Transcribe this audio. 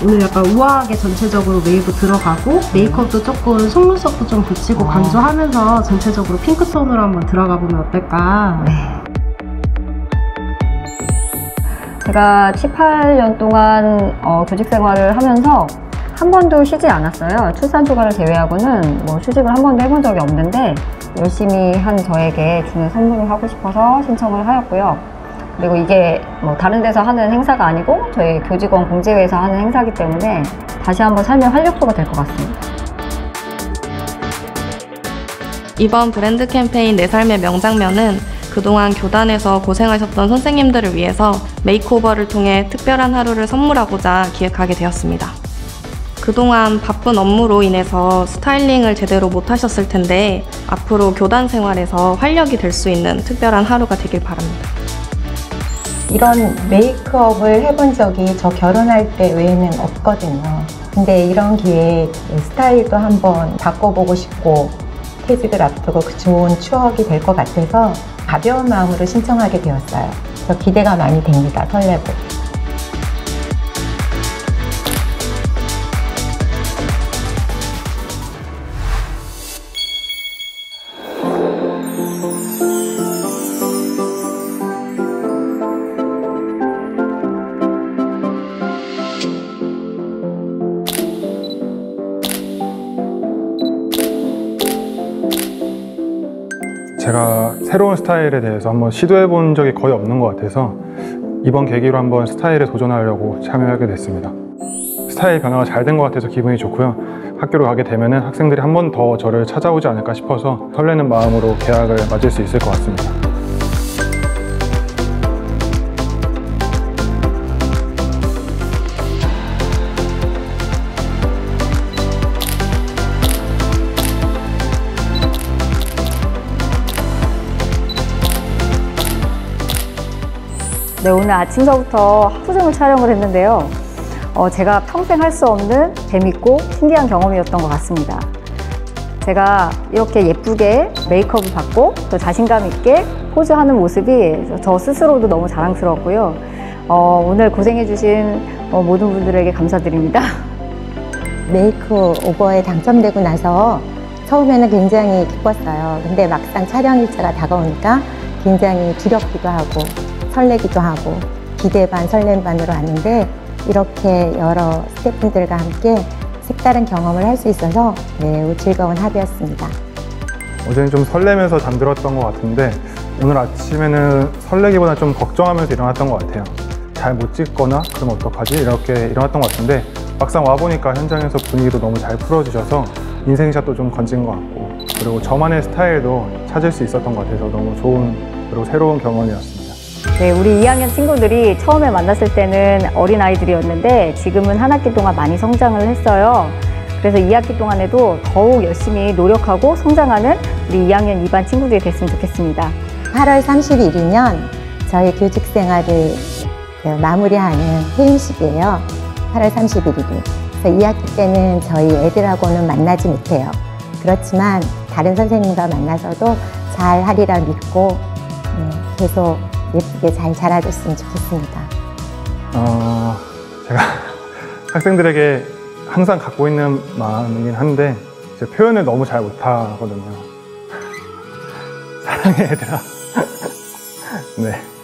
오늘 약간 우아하게 전체적으로 웨이브 들어가고 메이크업도 조금 속눈썹도 좀 붙이고 강조하면서 전체적으로 핑크톤으로 한번 들어가 보면 어떨까? 제가 7, 8년 동안 교직 생활을 하면서 한 번도 쉬지 않았어요. 출산 휴가를 제외하고는 뭐 휴직을 한 번도 해본 적이 없는데 열심히 한 저에게 주는 선물을 하고 싶어서 신청을 하였고요. 그리고 이게 뭐 다른 데서 하는 행사가 아니고 저희 교직원 공제회에서 하는 행사이기 때문에 다시 한번 삶의 활력소가 될 것 같습니다. 이번 브랜드 캠페인 내 삶의 명장면은 그동안 교단에서 고생하셨던 선생님들을 위해서 메이크오버를 통해 특별한 하루를 선물하고자 기획하게 되었습니다. 그동안 바쁜 업무로 인해서 스타일링을 제대로 못하셨을 텐데 앞으로 교단 생활에서 활력이 될 수 있는 특별한 하루가 되길 바랍니다. 이런 메이크업을 해본 적이 저 결혼할 때 외에는 없거든요. 근데 이런 기회에 스타일도 한번 바꿔보고 싶고 퇴직을 앞두고 좋은 추억이 될 것 같아서 가벼운 마음으로 신청하게 되었어요. 그래서 기대가 많이 됩니다. 설레고. 제가 새로운 스타일에 대해서 한번 시도해 본 적이 거의 없는 것 같아서 이번 계기로 한번 스타일에 도전하려고 참여하게 됐습니다. 스타일 변화가 잘 된 것 같아서 기분이 좋고요. 학교로 가게 되면 학생들이 한 번 더 저를 찾아오지 않을까 싶어서 설레는 마음으로 개학을 맞을 수 있을 것 같습니다. 네, 오늘 아침서부터 합수증을 촬영을 했는데요. 제가 평생 할 수 없는 재밌고 신기한 경험이었던 것 같습니다. 제가 이렇게 예쁘게 메이크업을 받고 또 자신감 있게 포즈하는 모습이 저 스스로도 너무 자랑스러웠고요. 오늘 고생해주신 모든 분들에게 감사드립니다. 메이크오버에 당첨되고 나서 처음에는 굉장히 기뻤어요. 근데 막상 촬영 일차가 다가오니까 굉장히 두렵기도 하고 설레기도 하고 기대 반 설렘 반으로 왔는데 이렇게 여러 스태프분들과 함께 색다른 경험을 할 수 있어서 매우 즐거운 하루였습니다. 어제는 좀 설레면서 잠들었던 것 같은데 오늘 아침에는 설레기보다 좀 걱정하면서 일어났던 것 같아요. 잘 못 찍거나 그럼 어떡하지? 이렇게 일어났던 것 같은데 막상 와보니까 현장에서 분위기도 너무 잘 풀어주셔서 인생샷도 좀 건진 것 같고 그리고 저만의 스타일도 찾을 수 있었던 것 같아서 너무 좋은 그리고 새로운 경험이었습니다. 네, 우리 2학년 친구들이 처음에 만났을 때는 어린아이들이었는데 지금은 한 학기 동안 많이 성장을 했어요. 그래서 2학기 동안에도 더욱 열심히 노력하고 성장하는 우리 2학년 2반 친구들이 됐으면 좋겠습니다. 8월 30일이면 저희 교직 생활을 마무리하는 퇴임식이에요. 8월 31일이. 그래서 2학기 때는 저희 애들하고는 만나지 못해요. 그렇지만 다른 선생님과 만나서도 잘 하리라 믿고 계속 예쁘게 잘 자라줬으면 좋겠습니다. 제가 학생들에게 항상 갖고 있는 마음이긴 한데 제 표현을 너무 잘 못하거든요. 사랑해 얘들아. 네.